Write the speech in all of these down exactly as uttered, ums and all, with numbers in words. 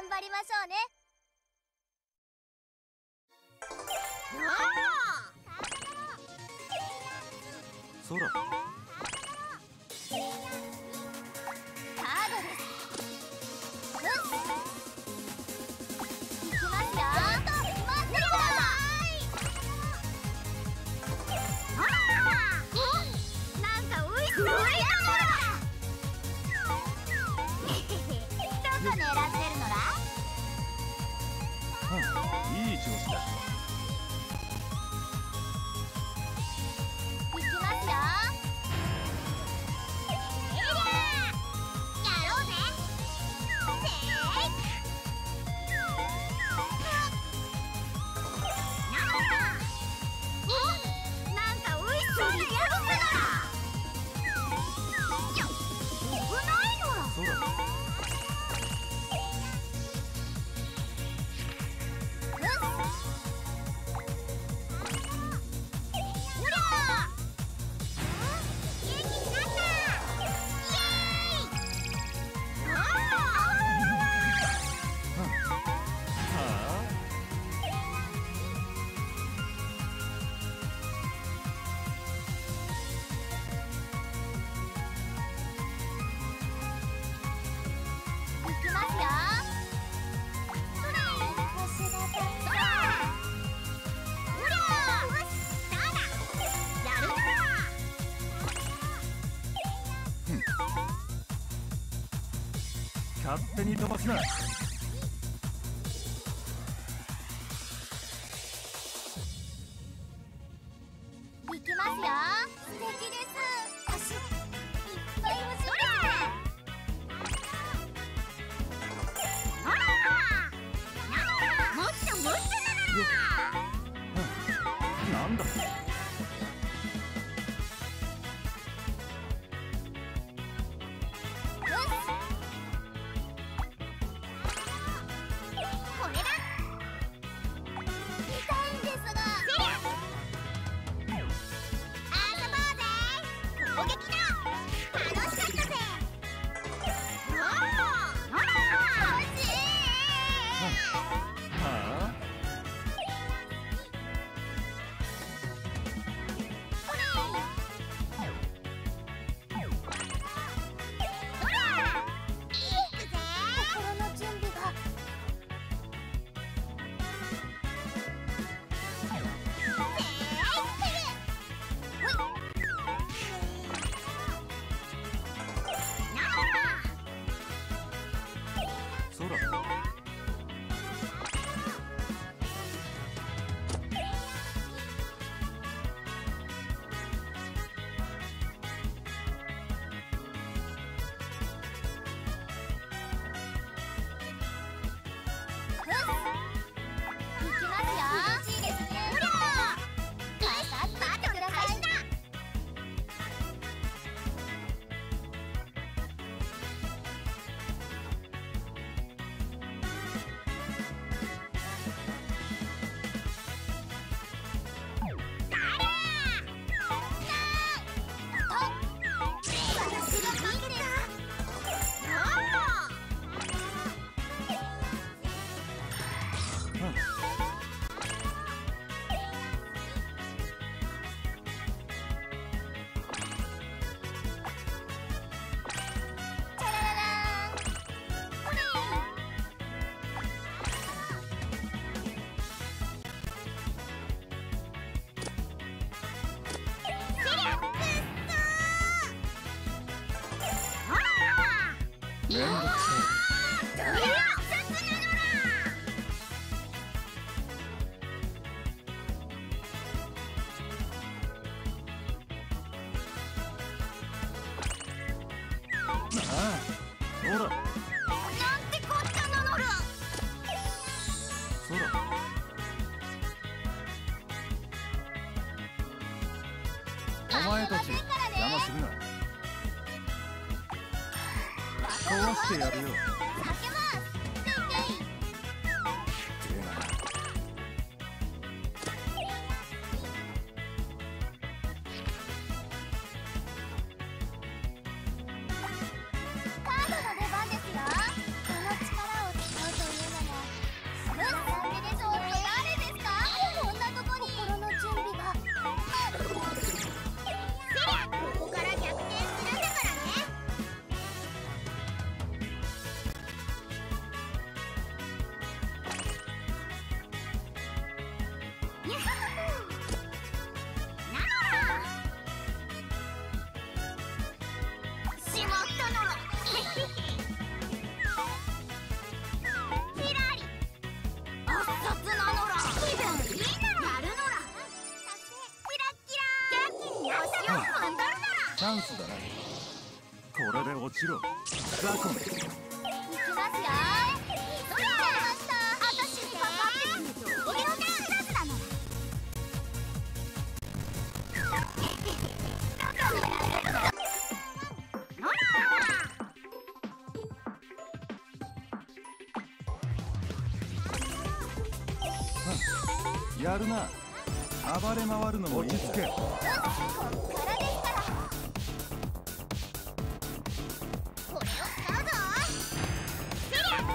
頑張りましょうね。 そら。 カードです。うん。いきますよ。待ってください。あら。なんかおいしそうやどこ狙ってるのだ。 いい調子だ。 いきますよ。えりゃやろうぜ。せーなんかおいしそうにやるから。危ないの。 そら。勝手に飛ばすな。 いきますよ。素敵です。足いっぱい欲しい。ほらもっともっとなんだ。めんどくさい。ああ、ほら。なんてこったなのら。そら。お前たち邪魔するな。壊してやるよ。カードの出番ですよ。この力を使うというしろ。ザコメ。 行きますよ。そりゃ私にかかってくるとお色気知らずなの。 やるな。暴れ回るのも落ち着け。 こっからですから。これを使うぞ。せりゃ。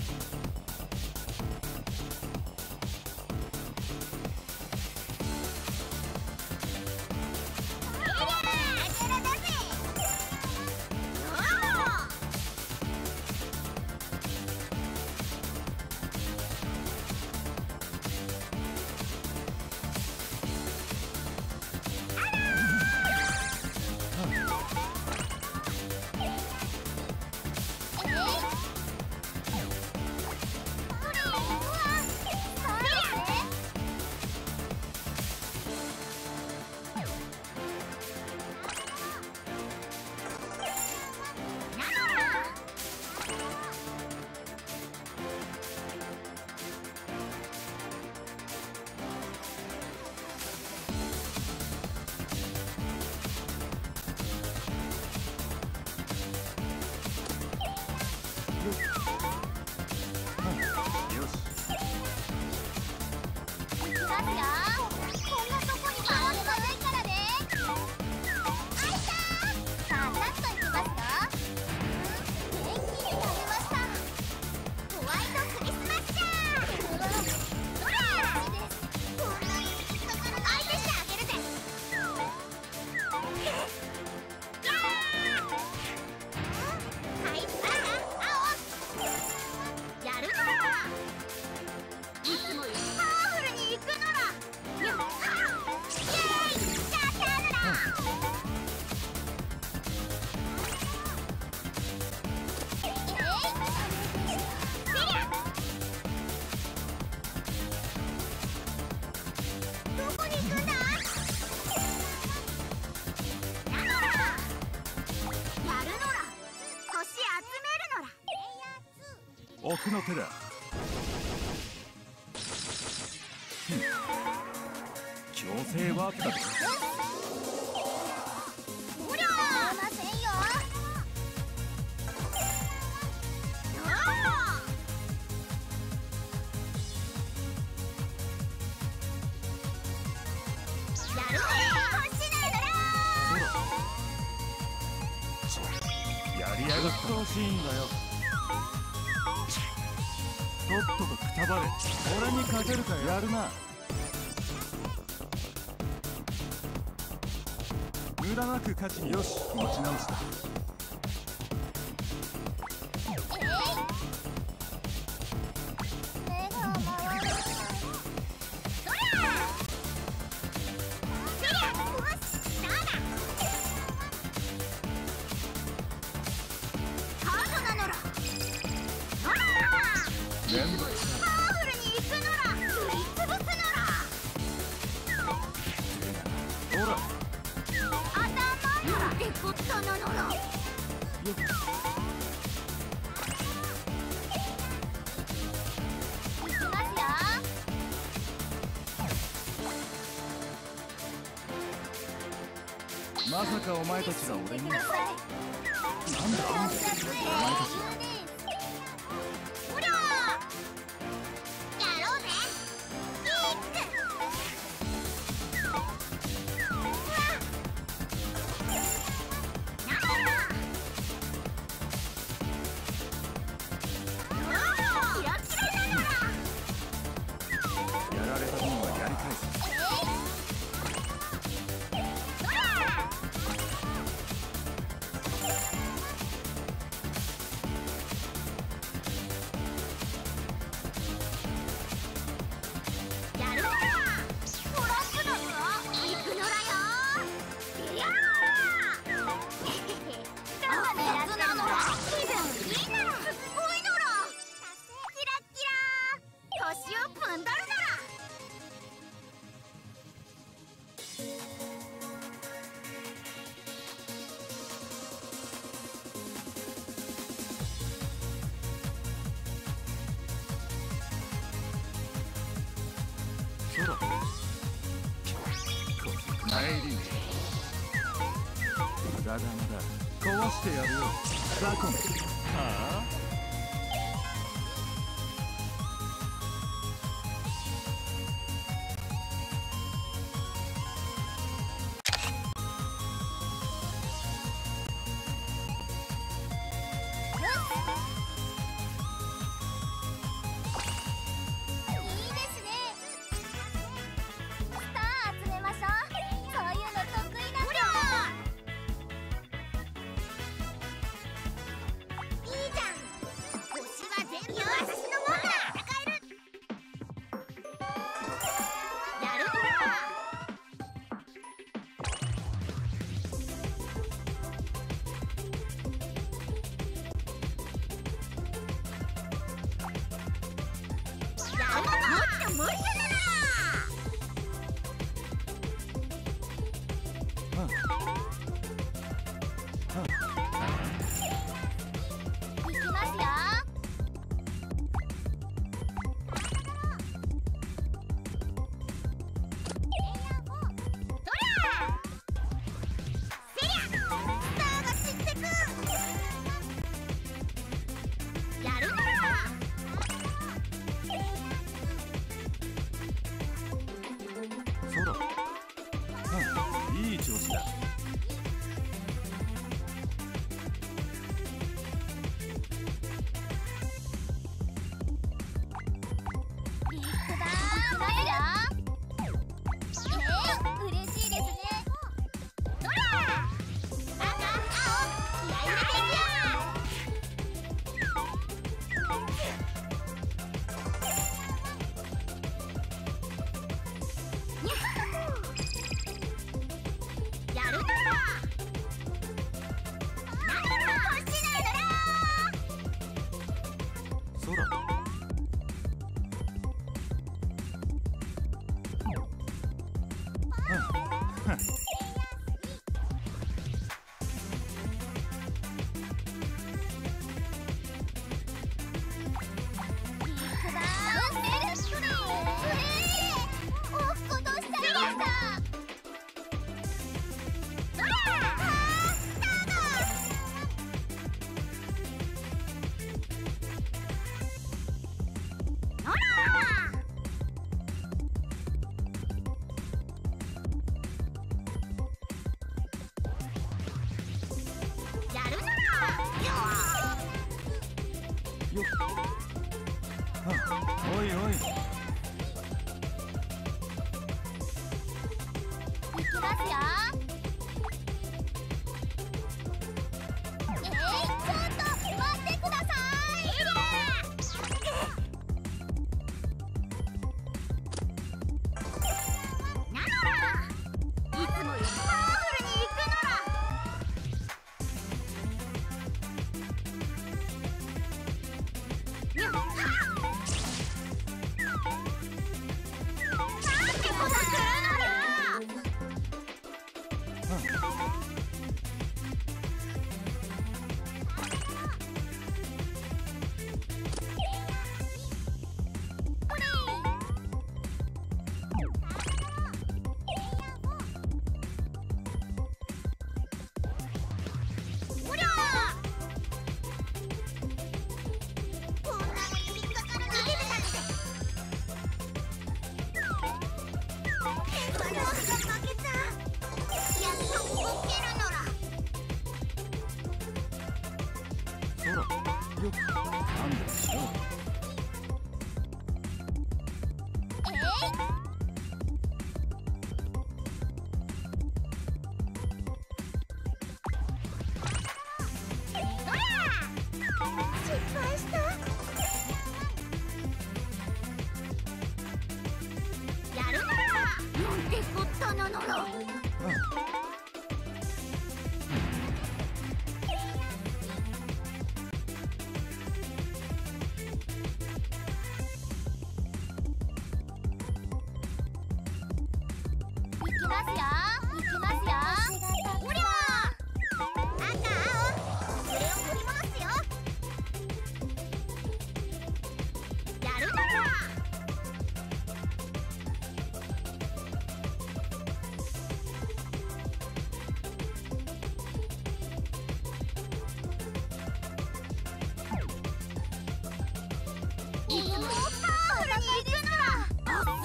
奥の手だ。強制ワークだ。 おりゃーませんよ。やるね。欲しないだろ。 やりやがってほしいんだよ。とっととくたばれ。俺に勝てるか。やるな。無駄なく勝ちに。よし、持ち直した。 パワフルに行くのら、食いつぶすのら。 ほら、 頭のらってこったなのら。 よっ。 行きますよ。 まさかお前たちが俺に。なんだなんだお前たちが。 そら帰りね。だだまだ壊してやるよザコン。はあおいおい。行きますよ。えい、ちょっと待ってください。なのら、いつもよりパワフルに行くのら。にゃっはっ。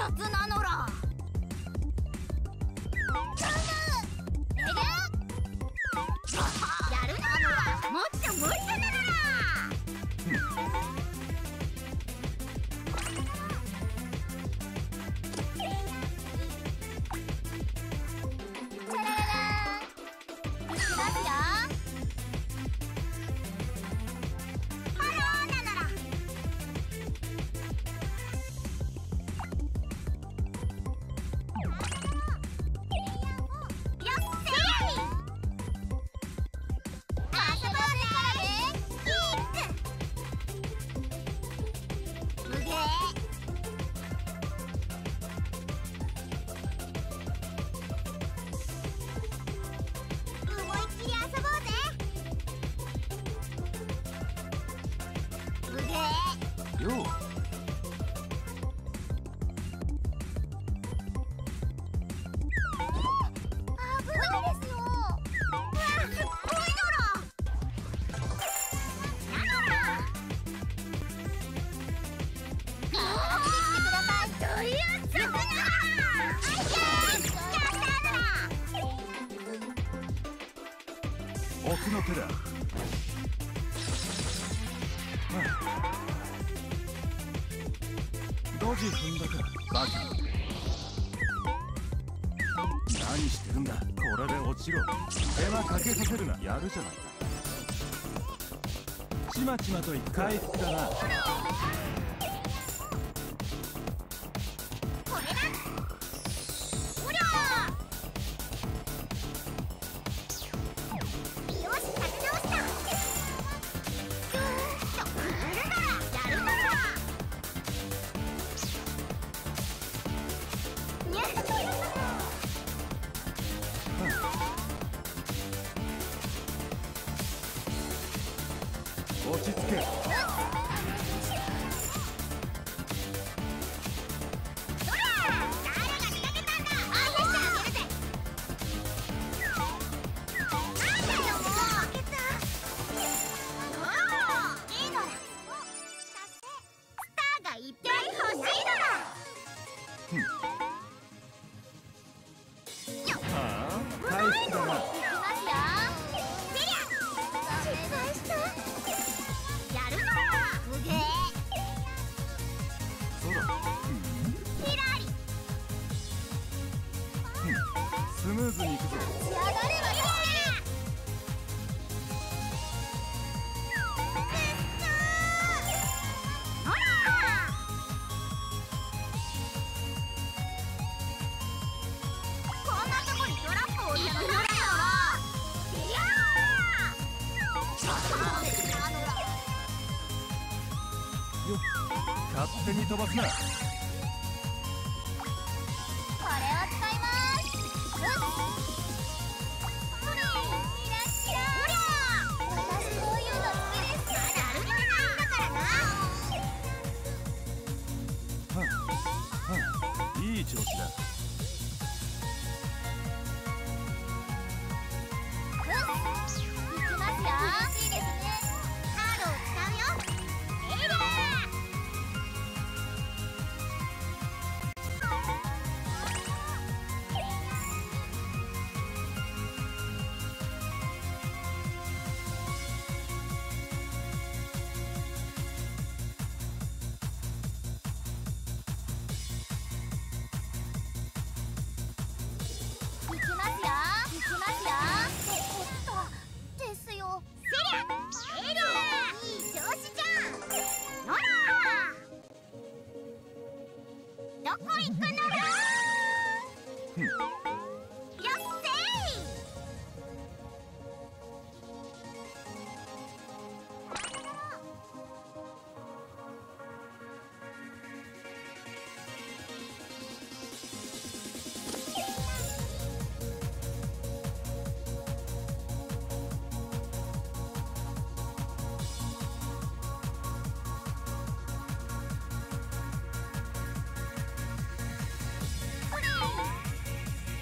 雑なのら。えげやるなのら。もっと無理だなのら。チャラララーン。いきますよ。ハローなのら。 よう。 危ないですよ。うわ、すっごいのら。なのら。あー、してください。どういうやつ。なのら。あいやー、やったのら。 奥の手だ。ドジ踏んだかバカ。何してるんだ。これで落ちろ。手間かけさせるな。やるじゃないか。ちまちまと言って回復だな。 これだ。おりゃー。よし、立て直した。よーしと、やるならやるなら。にゃっ。 落ち着け。スムーズにいくぞ。 仕上がればこんなとこにトラップを置いてくれよ。いやよっ、勝手に飛ばすな。 これを使います。よし。それ、いらっしゃい。私こういうの好きです。まだ歩けてないんだからな。 はあ、はあ、いい調子だ。 よし、行きますよ。嬉しいですね。カードを使うよ。えらー。行きますよ。行きますよ。おっとですよ。せりゃ。えりゃ。いい調子じゃん。のら。どこ行くのら。 ふん。 よっせい。これ。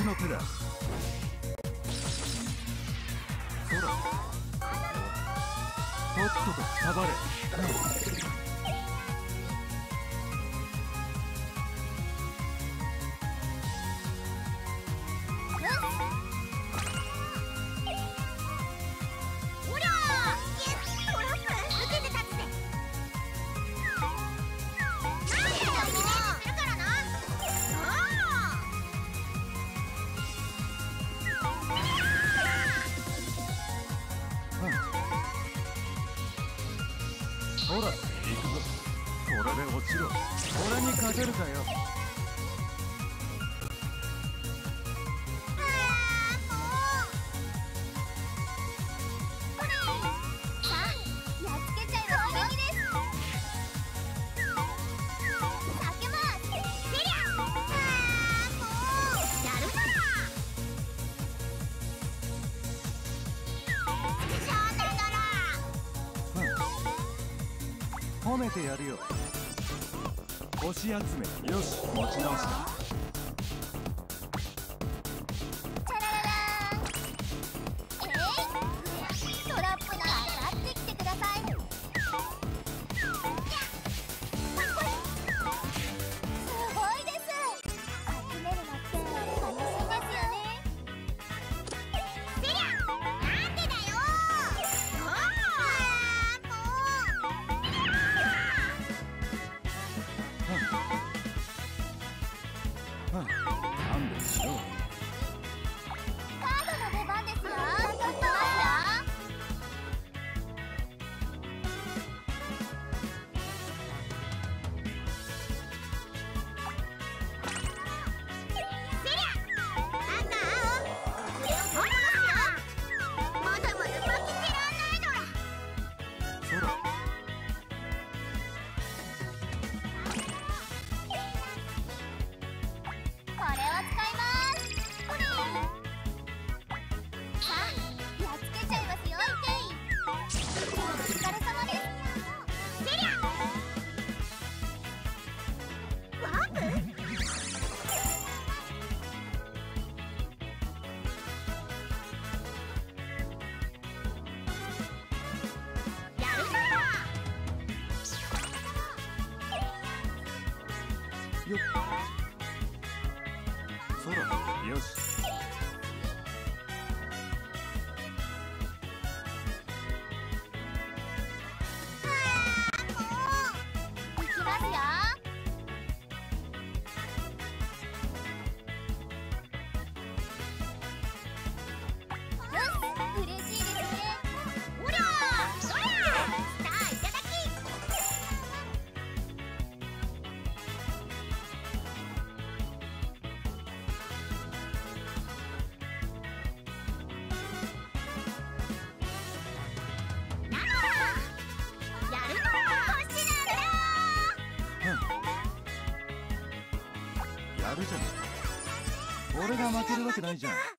の手だ。そら、とっととくたばれ。ほら、行くぞ。これで落ちろ。俺に勝てるかよ。褒めてやるよ。押し集め、よし、持ち直した。 チャラララーン。えい、トラップなら上がってきてください。すごいです。集めるのって楽しいですよね。セリャ、なんでだよ。 勘弁しろ。 カードの出番ですよ。取ってますよ。セリャ、赤青、これを取りますよ。まだまだ負けてらんないのら。 そら。 これを使います。これ。さあ、やっつけちゃいますよ。お疲れ様です。セリャ。ワープ？やるなら。 よっ。そら、よし。 いきますよ。よし、嬉しいですね。ほら、そら、さあ、いただき。なら、やるなら、こっちなんだよ。 やるじゃん。俺が負けるわけないじゃん。